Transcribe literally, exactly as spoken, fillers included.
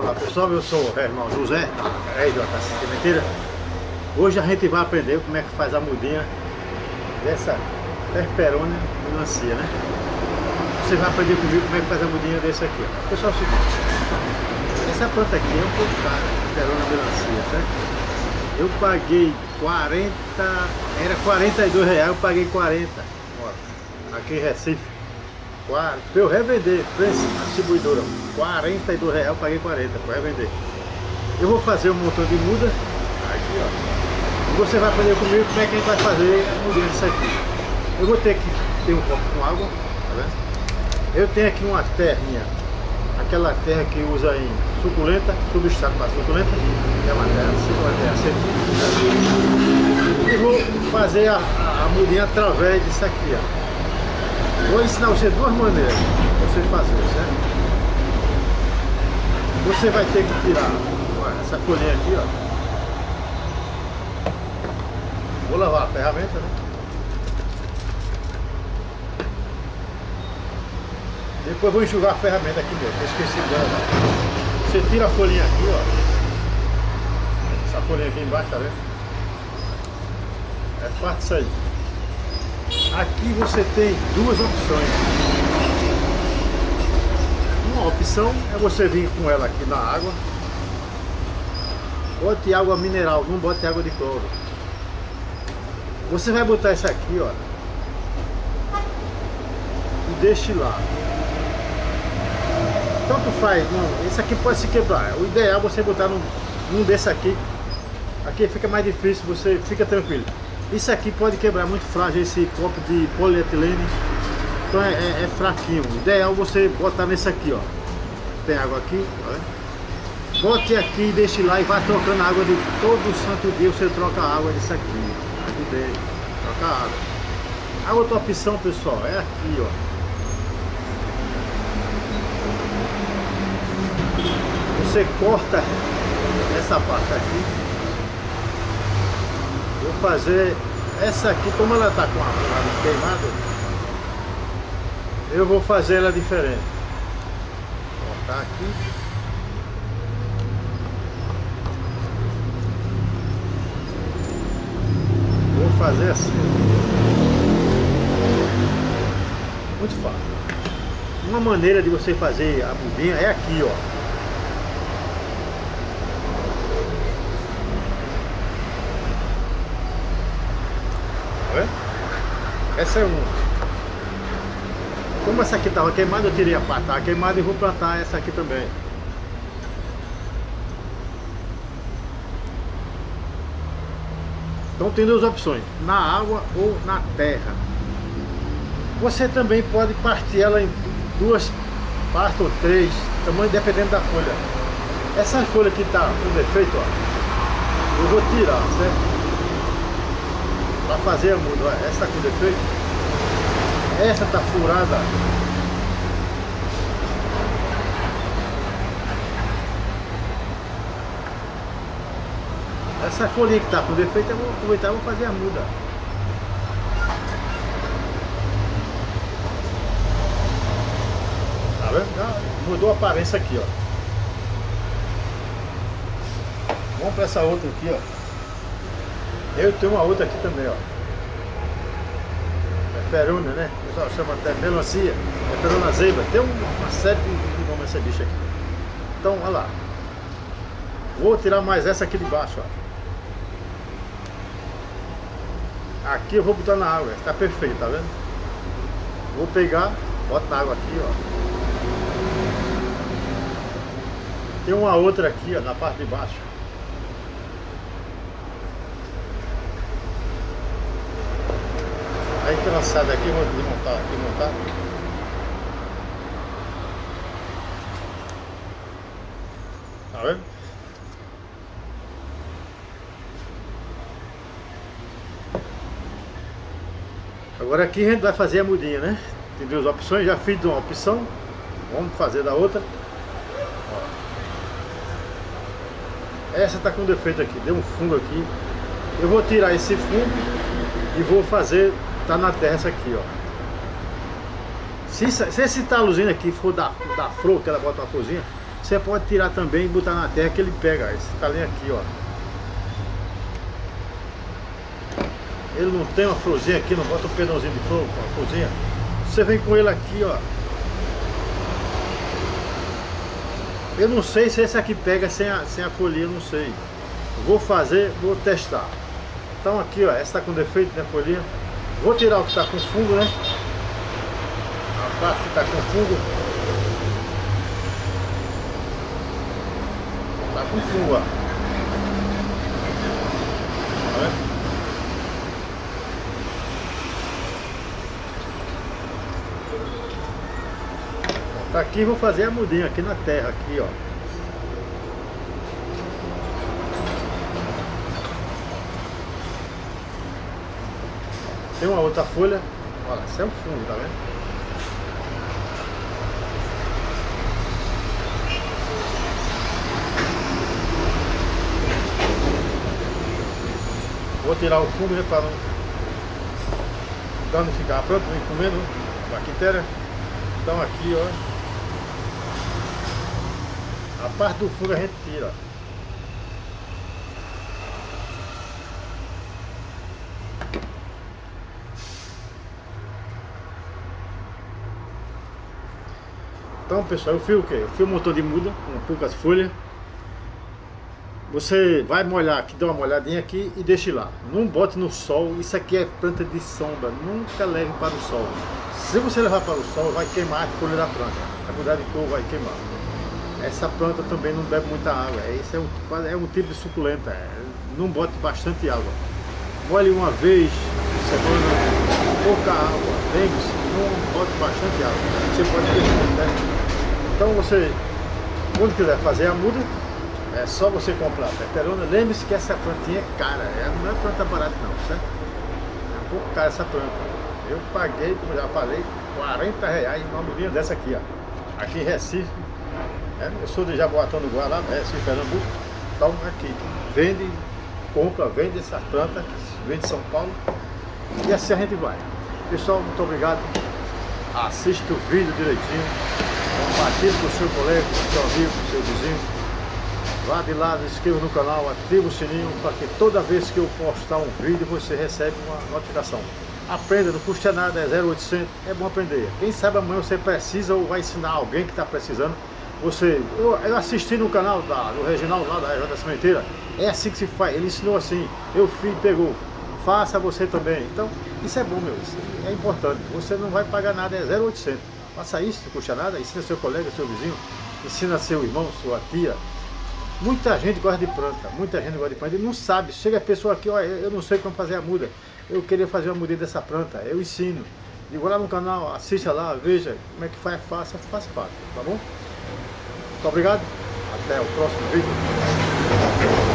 Olá pessoal, eu sou o irmão José, é J C Sementeira. Hoje a gente vai aprender como é que faz a mudinha dessa Perperônia melancia, né? Você vai aprender comigo como é que faz a mudinha desse aqui. Ó. Pessoal, é o seguinte, essa planta aqui é um pouco cara, Perperônia melancia, certo? Eu paguei quarenta, era quarenta e dois reais, eu paguei quarenta, ó, aqui em Recife. Para eu revender, preço, a distribuidora, quarenta e dois reais, eu paguei quarenta para revender. Eu vou fazer um montão de muda, aqui ó, e você vai aprender comigo como é que a gente vai fazer a mudinha disso aqui. Eu vou ter que ter um copo com água, tá vendo? Eu tenho aqui uma terrinha, aquela terra que usa em suculenta, substrato para suculenta, que é uma terra, uma terra seca. E vou fazer a, a, a mudinha através disso aqui, ó. Vou ensinar você duas maneiras de você fazer, certo? Você vai ter que tirar olha, essa folhinha aqui, ó. Vou lavar a ferramenta, né? Depois vou enxugar a ferramenta aqui mesmo, eu esqueci dela. Você tira a folhinha aqui, ó. Essa folhinha aqui embaixo, tá vendo? É fácil isso aí. Aqui você tem duas opções. Uma opção é você vir com ela aqui na água. Bote água mineral, não bote água de cloro. Você vai botar isso aqui, ó, e deixe lá. Tanto faz, não, esse aqui pode se quebrar. O ideal é você botar num, num desse aqui. Aqui fica mais difícil, você fica tranquilo. Isso aqui pode quebrar, muito frágil esse copo de polietilene. Então é, é, é fraquinho. O ideal é você botar nesse aqui, ó. Tem água aqui, ó. Bote aqui e deixe lá e vai trocando a água de todo santo dia. Você troca a água disso aqui. Aqui dentro. Troca a água. A outra opção, pessoal, é aqui, ó. Você corta essa parte aqui. Vou fazer essa aqui, como ela está com a lado queimada, eu vou fazer ela diferente. Vou cortar aqui. Vou fazer assim. Muito fácil. Uma maneira de você fazer a mudinha é aqui, ó. Essa é uma. Como essa aqui estava queimada, eu tirei a parte tá queimada e vou plantar essa aqui também. Então tem duas opções, na água ou na terra. Você também pode partir ela em duas partes ou três, tamanho dependendo da folha. Essa folha que está com defeito, ó, eu vou tirar, certo? Para fazer a muda, olha, essa com defeito, essa tá furada. Essa folhinha que tá com defeito eu vou aproveitar e vou fazer a muda. Tá vendo? Já mudou a aparência aqui, ó. Vamos para essa outra aqui, ó. Eu tenho uma outra aqui também, ó. Perperônia, né? O pessoal chama até melancia, Perperônia zebra. Tem uma série de nomes essa bicha aqui. Então, olha lá. Vou tirar mais essa aqui de baixo, ó. Aqui eu vou botar na água, está perfeito, tá vendo? Vou pegar, boto na água aqui, ó. Tem uma outra aqui, ó, na parte de baixo. Aí trançada aqui, vou desmontar aqui, montar. Tá vendo? Agora aqui a gente vai fazer a mudinha, né? Tem duas opções, já fiz uma opção. Vamos fazer da outra. Ó. Essa tá com defeito aqui, deu um fungo aqui. Eu vou tirar esse fungo e vou fazer. Tá na terra essa aqui, ó. Se, se esse talozinho aqui for da, da flor, que ela bota uma florzinha, Você pode tirar também e botar na terra que ele pega. Esse talinho aqui, ó. Ele não tem uma florzinha aqui, não bota um pedãozinho de flor, uma florzinha. Você vem com ele aqui, ó. Eu não sei se esse aqui pega sem a, sem a folhinha, não sei. Vou fazer, vou testar. Então aqui, ó, essa tá com defeito, né, folhinha. Vou tirar o que tá com fungo, né? A parte que tá com fungo. Tá com fungo, ó. Tá vendo? Tá aqui, vou fazer a mudinha aqui na terra, aqui, ó. Tem uma outra folha. Olha, isso é um fungo, tá vendo? Vou tirar o fungo, né, para não danificar a planta, não ir comendo a bactéria. Então aqui, ó, a parte do fungo a gente tira. Então, pessoal, eu fio o quê? Eu fio um montão de muda com poucas folhas. Você vai molhar aqui, dá uma molhadinha aqui e deixe lá. Não bote no sol. Isso aqui é planta de sombra. Nunca leve para o sol. Se você levar para o sol, vai queimar a folha da planta. Vai mudar de cor, vai queimar. Essa planta também não bebe muita água. Esse é um, é um tipo de suculenta. É, não bote bastante água. Molhe uma vez por semana, pouca água. Lembre-se, não bote bastante água. Você pode perder, né? Então você, quando quiser fazer a muda, é só você comprar peperona. Lembre-se que essa plantinha é cara. Ela não é planta barata não, certo? É um pouco cara essa planta. Eu paguei, como já falei, quarenta reais uma mudinha dessa aqui, ó. Aqui em Recife. É, eu sou de Jaboatão do Guará, Recife, Pernambuco. Então aqui, vende, compra, vende essas plantas, vende São Paulo. E assim a gente vai. Pessoal, muito obrigado. Assista o vídeo direitinho. Compartilhe com o seu colega, com o seu amigo, com o seu vizinho. Vá de lá, se inscreva no canal, ative o sininho para que toda vez que eu postar um vídeo você recebe uma notificação. Aprenda, não custa nada, é zero oitocentos, é bom aprender. Quem sabe amanhã você precisa ou vai ensinar alguém que está precisando. Você, eu, eu assisti no canal da, do Reginaldo lá da Região da Sementeira, é assim que se faz, ele ensinou assim, eu fiz, pegou, faça você também. Então, isso é bom, meu, isso é importante, você não vai pagar nada, é zero oitocentos. Faça isso, não custa nada, ensina seu colega, seu vizinho, ensina seu irmão, sua tia. Muita gente gosta de planta, muita gente gosta de planta, ele não sabe, chega a pessoa aqui, ó, eu não sei como fazer a muda, eu queria fazer uma mudinha dessa planta, eu ensino. Digo lá no canal, assista lá, veja como é que faz, faça, faz fácil, tá bom? Muito obrigado, até o próximo vídeo.